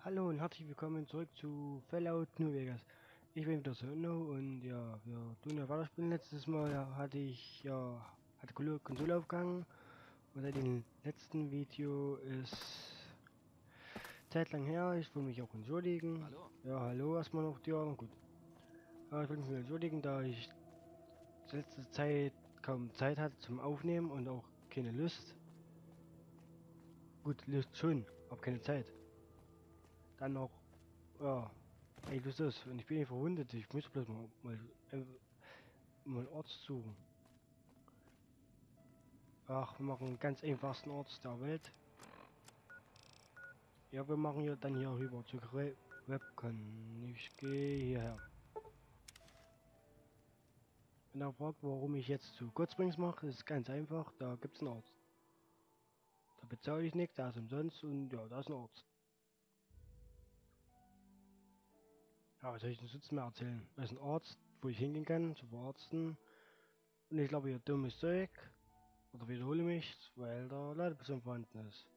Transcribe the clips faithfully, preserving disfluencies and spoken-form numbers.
Hallo und herzlich willkommen zurück zu Fallout New Vegas. Ich bin wieder Sono und ja, wir tun ja weiterspielen. Letztes Mal ja, hatte ich ja, hatte Kolo- Konsole aufgegangen und seit dem letzten Video ist Zeit lang her. Ich will mich auch entschuldigen. Hallo. Ja, hallo erstmal noch dir. Gut. Ja, ich will mich entschuldigen, da ich letzte Zeit kaum Zeit hatte zum Aufnehmen und auch keine Lust. Gut, Lust schon, aber keine Zeit. Dann noch, ja, ey, du das und ich bin hier verwundet. Ich muss bloß mal, mal, äh, mal einen Arzt suchen. Ach, wir machen den ganz einfachsten Arzt der Welt. Ja, wir machen ja dann hier rüber zu Re Webcam. Ich gehe hierher. Wenn er fragt, warum ich jetzt zu Kurzbrings mache, ist ganz einfach. Da gibt's einen Arzt. Da bezahle ich nichts, der ist umsonst und ja, da ist ein Arzt. Ja, was soll ich denn sonst mehr erzählen? Da ist ein Arzt, wo ich hingehen kann, zu verarzten. Und ich glaube, hier dummes Zeug. Oder wiederhole mich, weil der Ladeperson vorhanden ist.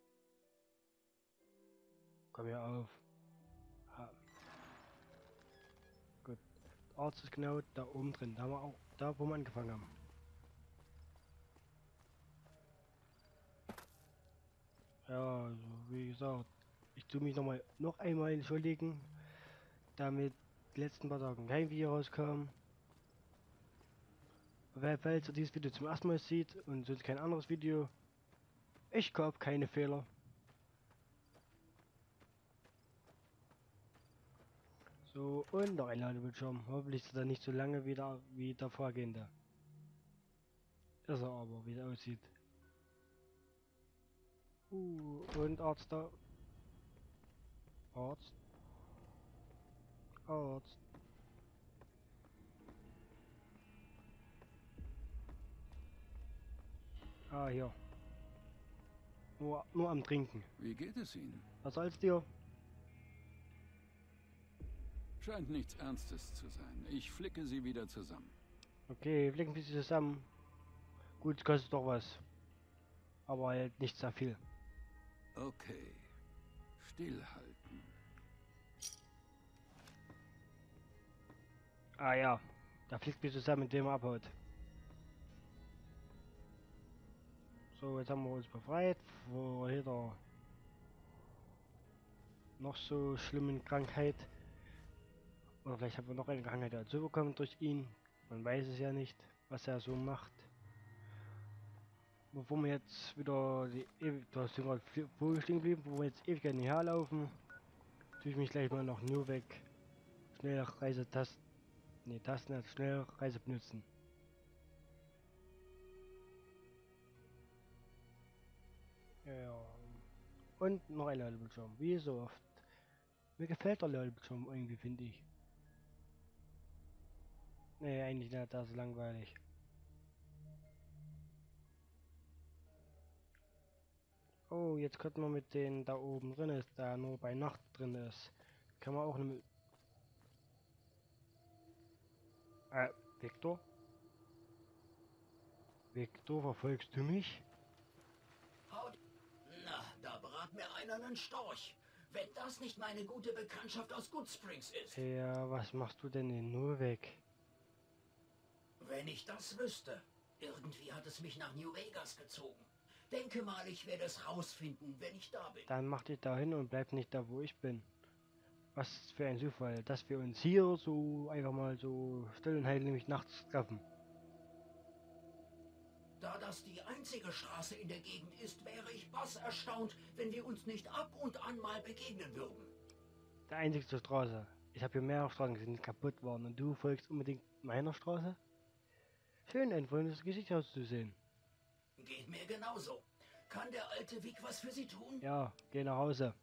Komm hier auf. Ja, gut. Der Arzt ist genau da oben drin. Da haben wir auch, da wo wir angefangen haben. Ja, also wie gesagt, ich tue mich noch mal noch einmal entschuldigen, damit die letzten paar Tagen kein Video rauskam. Wer falls ihr dieses Video zum ersten Mal sieht und sonst kein anderes Video, ich gab keine Fehler. So, und noch ein Ladebildschirm. Hoffentlich ist er nicht so lange wieder wie der vorgehende. Ist er aber, wie er aussieht. Uh, und Arzt da. Arzt. Arzt. Ah, hier. Nur, nur am Trinken. Wie geht es Ihnen? Was soll's dir? Scheint nichts Ernstes zu sein. Ich flicke Sie wieder zusammen. Okay, flicken ein bisschen zusammen. Gut, kostet doch was. Aber halt nicht sehr viel. Okay. Stillhalten. Ah ja, da fliegt bis zusammen, indem er abhaut. So, jetzt haben wir uns befreit vor jeder noch so schlimmen Krankheit. Oder vielleicht haben wir noch eine Krankheit dazu bekommen durch ihn. Man weiß es ja nicht, was er so macht. Bevor wir jetzt wieder die ewig, du hast gerade vorher stehen geblieben, bevor wir jetzt ewig nicht herlaufen, tue ich mich gleich mal noch nur weg. Schnell Reisetasten, ne Tasten, also schnell Reise benutzen. Ja. Und noch ein Ladebildschirm, wie so oft. Mir gefällt der Ladebildschirm irgendwie, finde ich. Nee, eigentlich nicht, das ist langweilig. Oh, jetzt könnten wir mit den da oben drin ist, da nur bei Nacht drin ist. Kann man auch eine... Äh, Victor? Victor, verfolgst du mich? Haut. Na, da brat mir einer nen Storch. Wenn das nicht meine gute Bekanntschaft aus Good Springs ist. Ja, was machst du denn in nur weg? Wenn ich das wüsste. Irgendwie hat es mich nach New Vegas gezogen. Denke mal, ich werde es rausfinden, wenn ich da bin. Dann mach dich da hin und bleib nicht da, wo ich bin. Was für ein Zufall, dass wir uns hier so einfach mal so still und heimlich nämlich nachts treffen. Da das die einzige Straße in der Gegend ist, wäre ich bass erstaunt, wenn wir uns nicht ab und an mal begegnen würden. Der einzige Straße. Ich habe hier mehrere Straßen gesehen, die kaputt waren und du folgst unbedingt meiner Straße? Schön, ein freundliches Gesicht auszusehen. Geht mir genauso. Kann der alte Vic was für Sie tun? Ja, geh nach Hause.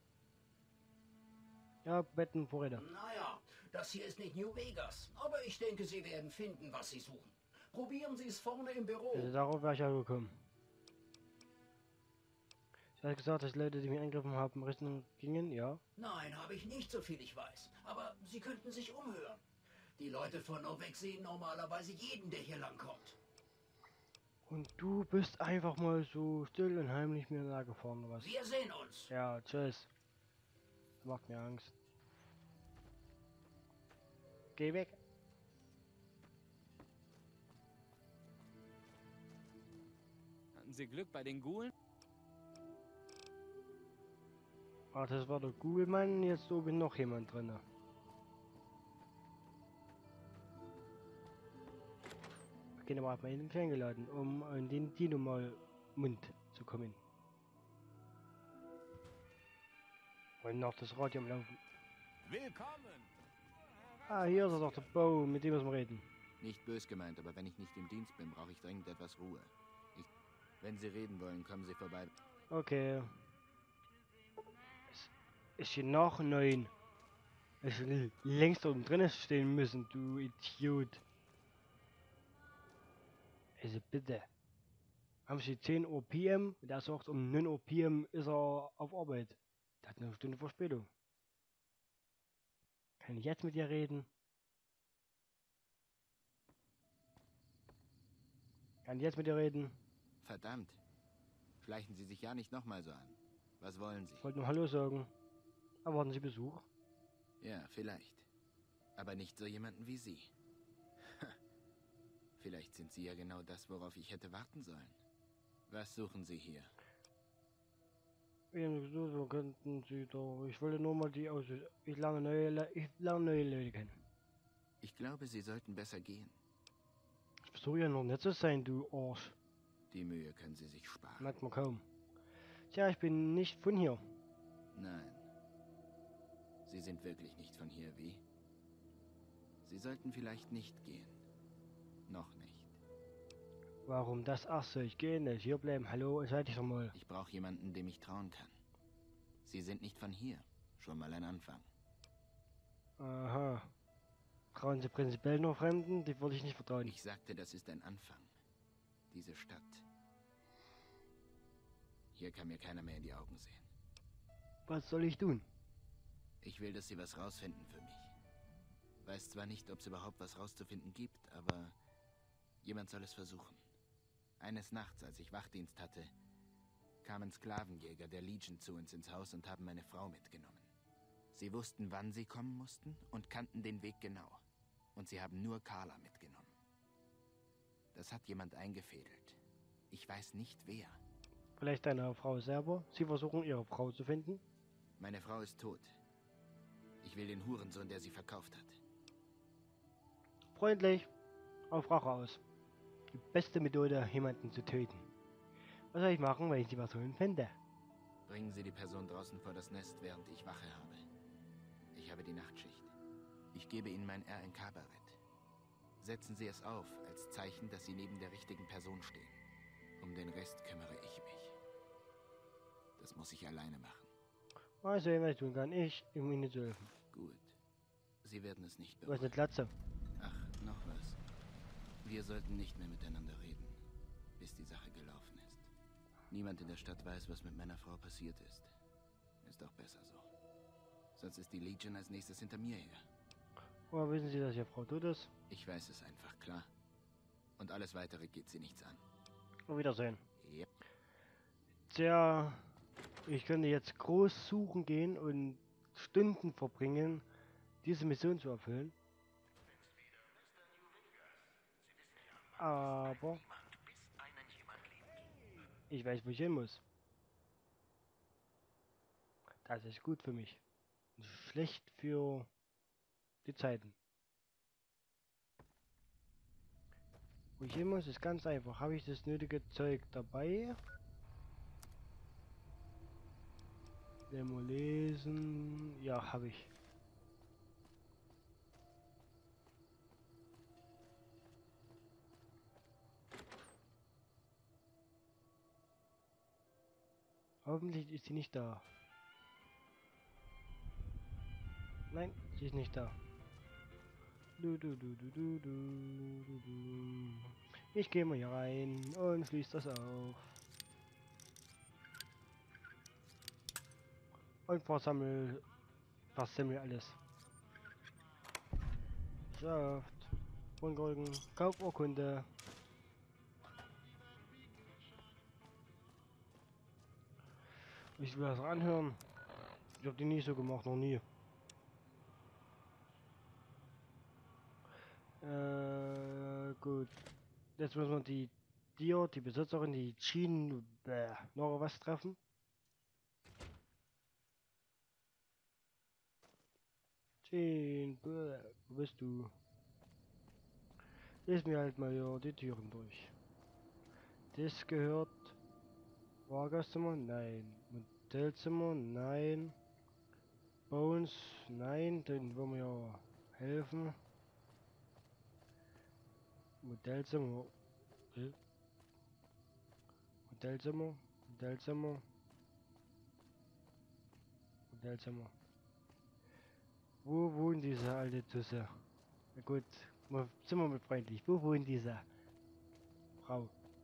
Ja, Betten, Vorräte. Naja, das hier ist nicht New Vegas, aber ich denke, Sie werden finden, was Sie suchen. Probieren Sie es vorne im Büro. Also darauf wäre ich ja gekommen. Ich hatte gesagt, dass Leute, die mich angegriffen haben, Richtung gingen, ja. Nein, habe ich nicht, so viel ich weiß. Aber Sie könnten sich umhören. Die Leute von Novak sehen normalerweise jeden, der hier langkommt. Und du bist einfach mal so still und heimlich mir nahe gefahren, oder was? Wir sehen uns. Ja, tschüss. Macht mir Angst. Geh weg. Hatten Sie Glück bei den Ghoulen? Ah, das war der Google-Mann, jetzt oben noch jemand drin. Okay, dann hat man ihn eingeladen, um an den Dino mal Mund zu kommen. Und noch das Radio am Laufen. Willkommen! Ah, hier ist er doch, der Bo, mit dem müssen wir reden. Nicht bös gemeint, aber wenn ich nicht im Dienst bin, brauche ich dringend etwas Ruhe. Ich, wenn Sie reden wollen, kommen Sie vorbei. Okay. Es ist hier noch neun. Es hätte längst oben drin stehen müssen, du Idiot. Also bitte. Haben Sie zehn Uhr P M? Der sagt, um neun Uhr P M ist er auf Arbeit. Der hat eine Stunde Verspätung. Kann ich jetzt mit dir reden? Kann ich jetzt mit dir reden? Verdammt. Schleichen Sie sich ja nicht nochmal so an. Was wollen Sie? Ich wollte nur Hallo sagen. Erwarten Sie Besuch? Ja, vielleicht. Aber nicht so jemanden wie Sie. Vielleicht sind Sie ja genau das, worauf ich hätte warten sollen. Was suchen Sie hier? So könnten Sie doch. Ich wollte nur mal die aus. Ich lerne neue, Le ich lerne neue Leute kennen. Ich glaube, Sie sollten besser gehen. Ich versuche ja noch nicht zu sein, du Arsch. Die Mühe können Sie sich sparen. Merkt man kaum. Tja, ich bin nicht von hier. Nein. Sie sind wirklich nicht von hier, wie? Sie sollten vielleicht nicht gehen. Noch nicht. Warum das? Ach so, ich gehe nicht. Hier bleiben. Hallo, seid ich doch mal. Ich brauche jemanden, dem ich trauen kann. Sie sind nicht von hier. Schon mal ein Anfang. Aha. Trauen Sie prinzipiell nur Fremden? Die würde ich nicht vertrauen. Ich sagte, das ist ein Anfang. Diese Stadt. Hier kann mir keiner mehr in die Augen sehen. Was soll ich tun? Ich will, dass Sie was rausfinden für mich. Weiß zwar nicht, ob es überhaupt was rauszufinden gibt, aber jemand soll es versuchen. Eines Nachts, als ich Wachdienst hatte, kamen Sklavenjäger der Legion zu uns ins Haus und haben meine Frau mitgenommen. Sie wussten, wann sie kommen mussten und kannten den Weg genau. Und sie haben nur Carla mitgenommen. Das hat jemand eingefädelt. Ich weiß nicht wer. Vielleicht deine Frau selber? Sie versuchen, ihre Frau zu finden? Meine Frau ist tot. Ich will den Hurensohn, der sie verkauft hat. Freundlich. Auf Rache aus. Die beste Methode, jemanden zu töten. Was soll ich machen, wenn ich die Person finde? Bringen Sie die Person draußen vor das Nest, während ich Wache habe. Ich habe die Nachtschicht. Ich gebe Ihnen mein R N K-Barett. Setzen Sie es auf, als Zeichen, dass Sie neben der richtigen Person stehen. Um den Rest kümmere ich mich. Das muss ich alleine machen. Was soll ich tun kann? Ich, um Ihnen zu helfen. Gut. Sie werden es nicht Du hast eine bereuen. Glatze. Ach, noch was. Wir sollten nicht mehr miteinander reden, bis die Sache gelaufen ist. Niemand in der Stadt weiß, was mit meiner Frau passiert ist. Ist auch besser so. Sonst ist die Legion als nächstes hinter mir her. Woher wissen Sie, dass Ihre Frau tot ist? Ich weiß es einfach, klar. Und alles Weitere geht sie nichts an. Auf Wiedersehen. Ja. Tja, ich könnte jetzt groß suchen gehen und Stunden verbringen, diese Mission zu erfüllen. Aber ich weiß, wo ich hin muss. Das ist gut für mich. Schlecht für die Zeiten. Wo ich hin muss, ist ganz einfach. Habe ich das nötige Zeug dabei? Demo lesen. Ja, habe ich. Hoffentlich ist sie nicht da. Nein, sie ist nicht da. Du, du, du, du, du, du, du, du. Ich gehe mal hier rein und schließe das auf. Und versammel, versammel alles. Saft, Grundgolden, Kaufurkunde. Ich will das anhören. Ich hab die nie so gemacht, noch nie. Äh, gut. Jetzt müssen wir die Dio, die Besitzerin, die Jean, bäh, noch was treffen. Jean, bäh, wo bist du? Lies mir halt mal hier die Türen durch. Das gehört Fahrgastzimmer? Nein. Modellzimmer? Nein. Bones? Nein. Den wollen wir ja helfen. Modellzimmer? Äh? Modellzimmer? Modellzimmer? Modellzimmer. Wo wohnt diese alte Tusse? Na gut, mal, sind wir mal freundlich. Wo wohnt diese Frau?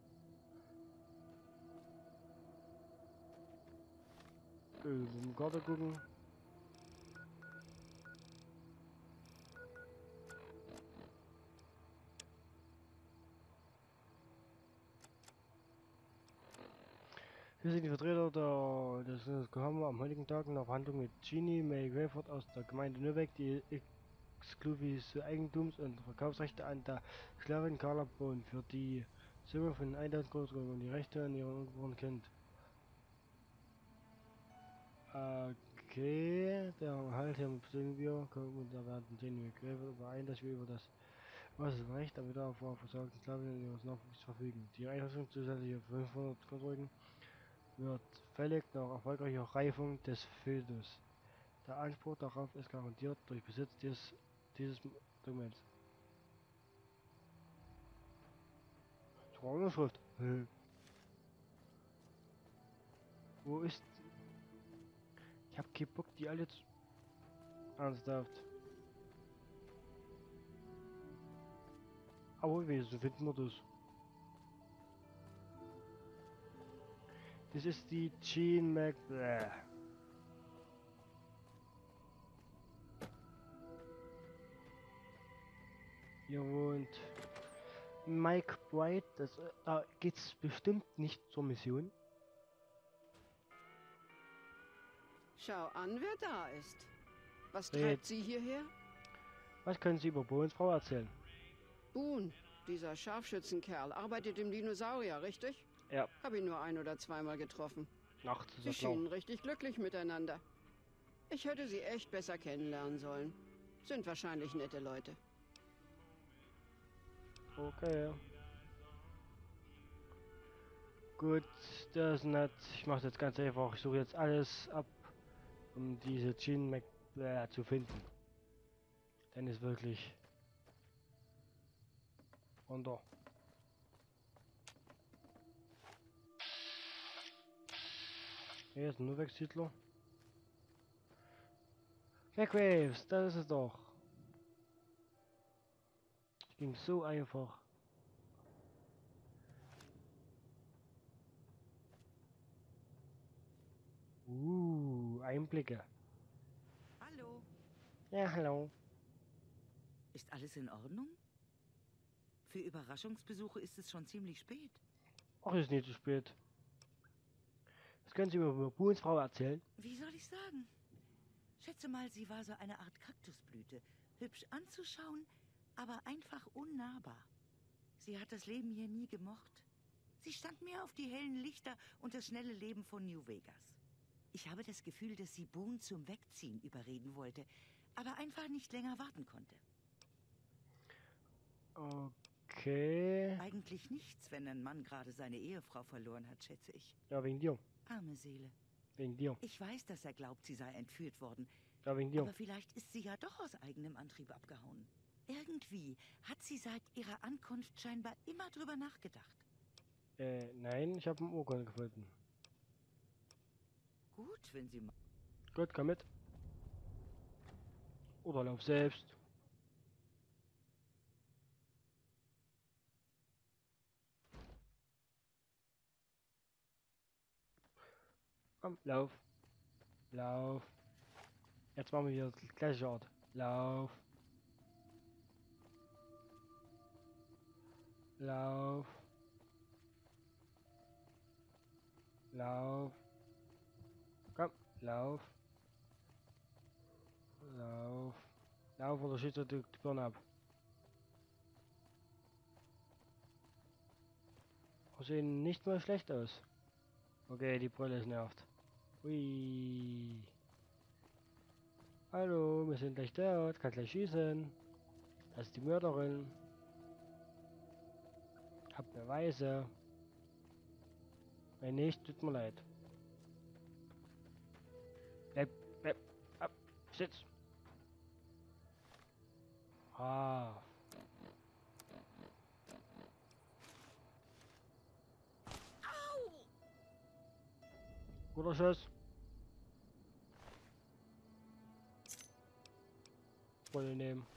Äh, im Garten gucken. Hier sind die Vertreter der, des des Gehammer am heutigen Tag nach Verhandlung mit Jeannie May Rayford aus der Gemeinde Nürnberg, die exklusive Eigentums- und Verkaufsrechte an der Sklavin Carla Bohn für die Summe von eintausend Großgrund und die Rechte an ihren Ungeborenen kennt. Okay, der Halt hier sehen wir, kommen und da werden Jeannie May Rayford überein, dass wir über das was ist Recht am Bedarf vor versorgten Sklavinnen ihres Nachwuchs verfügen. Die Einrichtung zusätzliche fünfhundert Kontrollen wird fällig nach erfolgreicher Reifung des Fötus. Der Anspruch darauf ist garantiert durch Besitz dieses, dieses Dokuments. Schrift. Hm. Wo ist... Ich hab keinen Bock, die alle zu... Ernsthaft. Aber wieso finden wir das? Das ist die Jean Mac... Bläh. Hier wohnt Mike Bright. Das, äh, da geht's bestimmt nicht zur Mission. Schau an, wer da ist. Was Red. treibt sie hierher? Was können Sie über Bohns Frau erzählen? Boone, dieser Scharfschützenkerl, arbeitet im Dinosaurier, richtig? Ja. Hab ihn nur ein- oder zweimal getroffen. Nachts ist Sie er blau. schienen richtig glücklich miteinander. Ich hätte sie echt besser kennenlernen sollen. Sind wahrscheinlich nette Leute. Okay. Gut, das ist nett. Ich mache jetzt ganz einfach. Ich suche jetzt alles ab, um diese Jean Mac äh, zu finden. Denn ist wirklich runter. Hier ist ein Nürnberg-Siedler. Backwaves, das ist es doch. Es ging so einfach. Uh, Einblicke. Hallo. Ja, hallo. Ist alles in Ordnung? Für Überraschungsbesuche ist es schon ziemlich spät. Ach, ist nicht zu spät. Was können Sie mir über Boons Frau erzählen? Wie soll ich sagen? Schätze mal, sie war so eine Art Kaktusblüte. Hübsch anzuschauen, aber einfach unnahbar. Sie hat das Leben hier nie gemocht. Sie stand mehr auf die hellen Lichter und das schnelle Leben von New Vegas. Ich habe das Gefühl, dass sie Boone zum Wegziehen überreden wollte, aber einfach nicht länger warten konnte. Okay. Eigentlich nichts, wenn ein Mann gerade seine Ehefrau verloren hat, schätze ich. Ja, wegen dir. Arme Seele. Wegen dir. Ich weiß, dass er glaubt, sie sei entführt worden. Ja, wegen dir. Aber vielleicht ist sie ja doch aus eigenem Antrieb abgehauen. Irgendwie hat sie seit ihrer Ankunft scheinbar immer drüber nachgedacht. Äh, nein, ich habe einen Urkunde gefunden. Gut, wenn sie... Gut, komm mit. Oder lauf selbst. Komm, lauf. Lauf. Jetzt machen wir wieder das gleiche Art. Lauf. Lauf. Lauf. Komm, lauf. Lauf. Lauf oder schießt er die die Birne ab. Wir sehen nicht mal schlecht aus. Okay, die Brille ist nervt. Ui. Hallo, wir sind gleich dort. Kann gleich schießen. Das ist die Mörderin. Hab Beweise. Wenn nicht, tut mir leid. Bleib, bleib, ab, sitz. Ah. Guter Schuss. Rolle nehmen.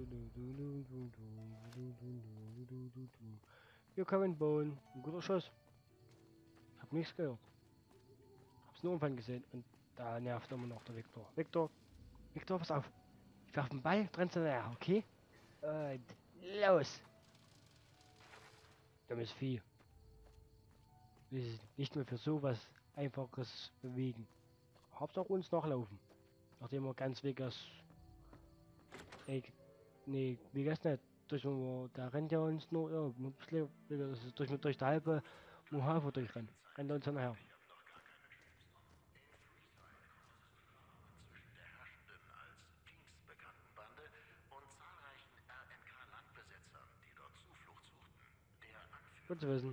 Hier kommen Bohnen. Ein guter Schuss. Hab nichts gehört. Hab's nur irgendwann gesehen und da nervt immer noch der Viktor. Viktor, Viktor, pass auf. Ich werf den Ball, trennst du näher, okay? Und los. Dummes Vieh. Wir sind nicht mehr für sowas Einfaches bewegen. Hauptsache uns nachlaufen. Nachdem wir ganz Vegas. Ey, nee, Vegas nicht. Durch, da rennt ja uns nur, ja, ein bisschen, das ist durch, durch die halbe Mojave durchrennen. Rennt uns nachher. Gut zu wissen.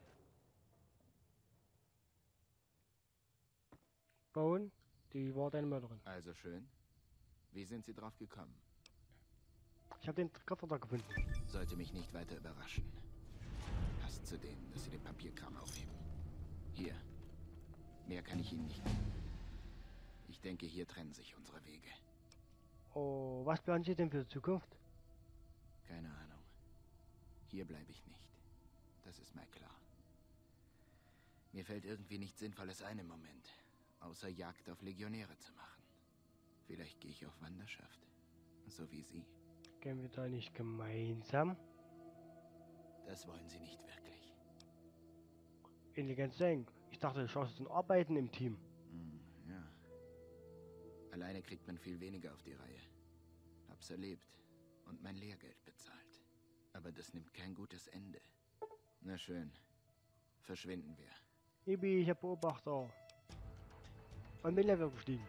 Bowen, die war deine Mörderin. Also schön. Wie sind Sie drauf gekommen? Ich habe den Koffer da gefunden. Sollte mich nicht weiter überraschen. Passt zu denen, dass Sie den Papierkram aufheben. Hier. Mehr kann ich Ihnen nicht geben. Ich denke, hier trennen sich unsere Wege. Oh, was planen Sie denn für die Zukunft? Keine Ahnung. Hier bleibe ich nicht. Das ist mal klar. Mir fällt irgendwie nichts Sinnvolles ein im Moment. Außer Jagd auf Legionäre zu machen. Vielleicht gehe ich auf Wanderschaft. So wie Sie. Gehen wir da nicht gemeinsam? Das wollen Sie nicht wirklich. Intelligenz senken. Ich dachte, Chancen zum Arbeiten im Team. Hm, ja. Alleine kriegt man viel weniger auf die Reihe. Hab's erlebt und mein Lehrgeld bezahlt. Aber das nimmt kein gutes Ende. Na schön. Verschwinden wir. Ibi, ich hab Beobachter. Und bin Level gestiegen.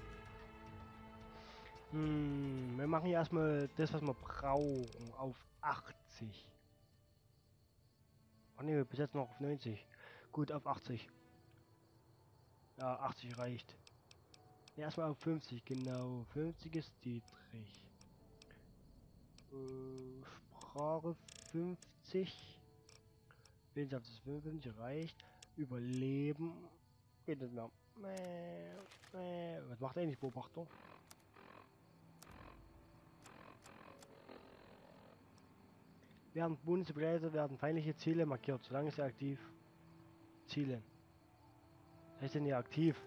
Hm, wir machen hier erstmal das, was wir brauchen, auf achtzig. Ach ne, bis jetzt noch auf neunzig. Gut, auf achtzig. Ja, achtzig reicht. Ja, erstmal auf fünfzig, genau. fünfzig ist Dietrich. Äh, Sprache fünfzig. Wissenschaft ist fünfundfünfzig, reicht. Überleben. Geht nicht mehr. Äh, äh, was macht eigentlich Beobachter? Während Bundesbegleiter werden feindliche Ziele markiert, solange sie aktiv zielen. Was heißt denn hier aktiv?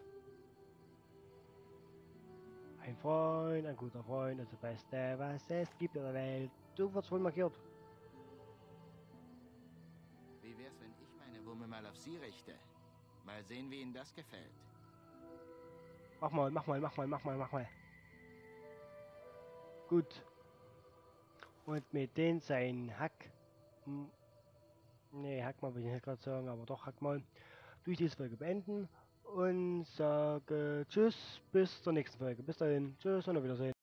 Ein Freund, ein guter Freund, das Beste, was es gibt in der Welt. Du wirst wohl markiert. Wie wär's, wenn ich meine Wumme mal auf Sie richte? Mal sehen, wie Ihnen das gefällt. Mach mal, mach mal, mach mal, mach mal, mach mal. Gut. Und mit den sein Hack. Hm, nee, Hack mal will ich nicht gerade sagen, aber doch Hack mal. Durch diese Folge beenden. Und sage Tschüss, bis zur nächsten Folge. Bis dahin. Tschüss und auf Wiedersehen.